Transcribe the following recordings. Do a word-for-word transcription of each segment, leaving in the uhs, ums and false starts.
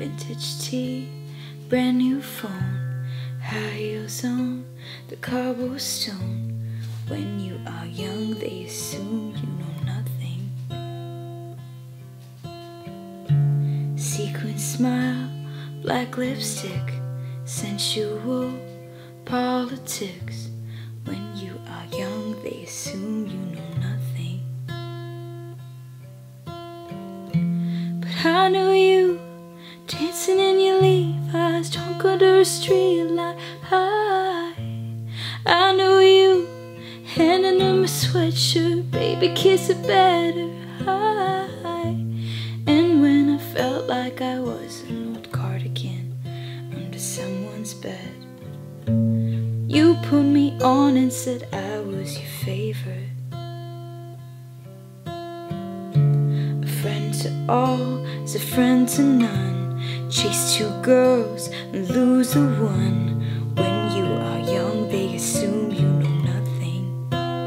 vintage tea, brand new phone, high heels on the cobblestone. When you are young, they assume you know nothing. Sequin smile, black lipstick, sensual politics. When you are young, they assume you know nothing. But I knew you dancing in your Levi's, drunk under a street light. I, I knew you handing him a sweatshirt, baby, kiss it better. I, and when I felt like I was an old cardigan under someone's bed, you put me on and said I was your favorite. A friend to all is a friend to none. Chase two girls and lose the one. When you are young, they assume you know nothing.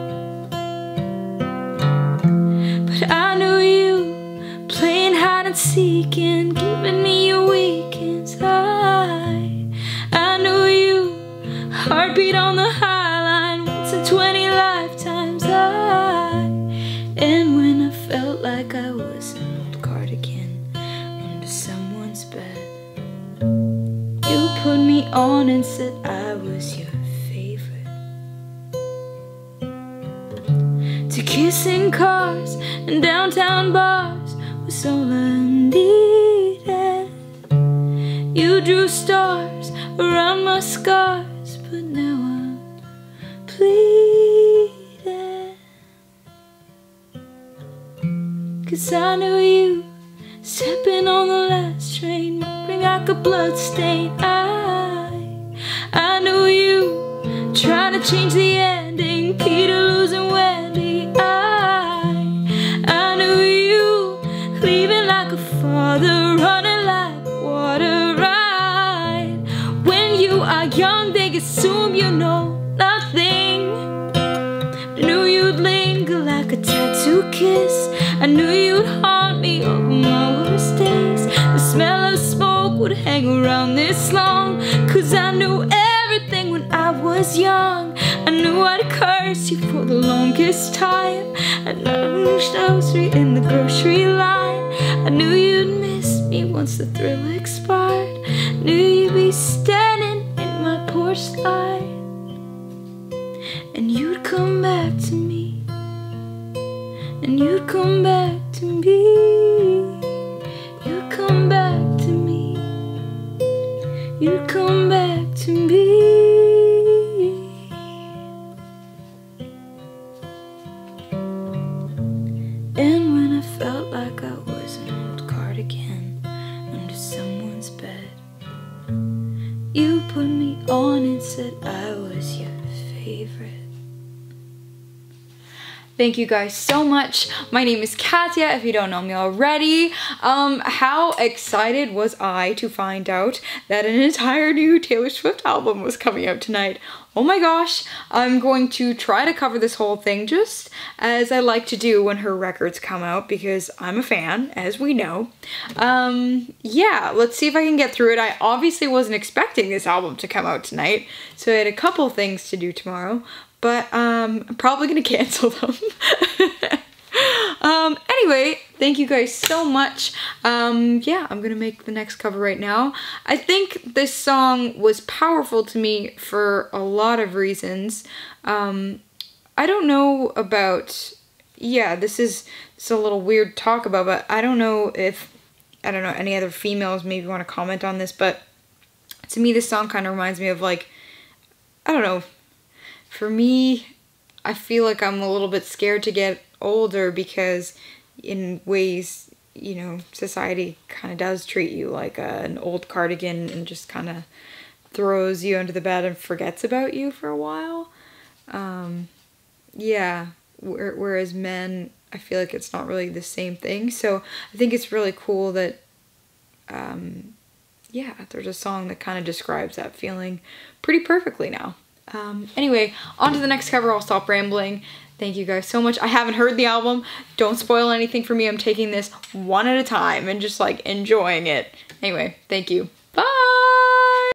But I knew you playing hide and seek and giving me your weekends. I, I knew you heartbeat on the high line once in twenty lifetimes. I, and when I felt like I was an old cardigan under someone's bed, you put me on and said I was your favorite. To kiss in cars and downtown bars was all I needed. You drew stars around my scars, but now I'm bleeding. 'Cause I knew you stepping on the last train, bring like a blood stain. I, I knew you trying to change the ending, Peter losing Wendy. I, I knew you leaving like a father, running like water. Right, when you are young, they assume you know nothing. I knew you'd linger like a tattoo kiss. I knew you'd haunt me over my worst days. The smell of smoke would hang around this long. 'Cause I knew everything when I was young. I knew I'd curse you for the longest time. I knew grocery in the grocery line. I knew you'd miss me once the thrill expired. Knew you'd be standing in my porch light, and you'd come back to me, and you'd come back to me, you'd come back to me, you'd come back to me. And when I felt like I was an old cardigan under someone's bed, you put me on and said I was your favorite. Thank you guys so much. My name is Katya, if you don't know me already. Um, how excited was I to find out that an entire new Taylor Swift album was coming out tonight. Oh my gosh, I'm going to try to cover this whole thing just as I like to do when her records come out, because I'm a fan, as we know. Um, yeah, let's see if I can get through it. I obviously wasn't expecting this album to come out tonight, so I had a couple things to do tomorrow. But um, I'm probably gonna cancel them. um, anyway, thank you guys so much. Um, yeah, I'm gonna make the next cover right now. I think this song was powerful to me for a lot of reasons. Um, I don't know about, yeah, this is, this is a little weird to talk about, but I don't know if, I don't know, any other females maybe want to comment on this, but to me this song kind of reminds me of, like, I don't know, for me, I feel like I'm a little bit scared to get older because in ways, you know, society kind of does treat you like a, an old cardigan and just kind of throws you under the bed and forgets about you for a while. Um, yeah, whereas men, I feel like it's not really the same thing. So I think it's really cool that, um, yeah, there's a song that kind of describes that feeling pretty perfectly now. Um, anyway, on to the next cover. I'll stop rambling. Thank you guys so much. I haven't heard the album. Don't spoil anything for me. I'm taking this one at a time and just like enjoying it. Anyway, thank you.